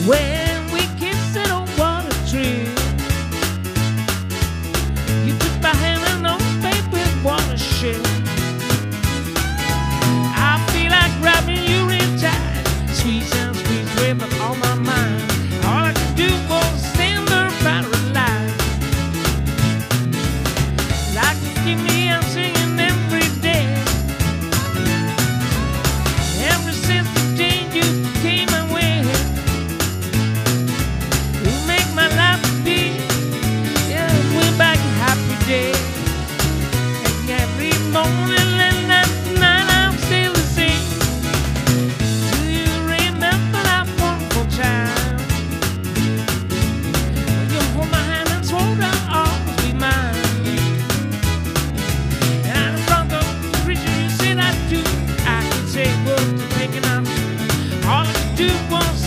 when we kissed in a water tree. You took my hand and on baby wanna share. I feel like grabbing you real tight, sweet sound, sweet way, but on my mind, all I could do was stand there paralyzed. Like you give me, I'm singing every day. Ever since the day you came my way, you make my life be, yeah, way back a happy day. And every morning and night I'm still the same. Do you remember that wonderful time when you hold my hand and swore I'll always be mine? And in front of the creature you said I do, I could say words to make it up. All I could do was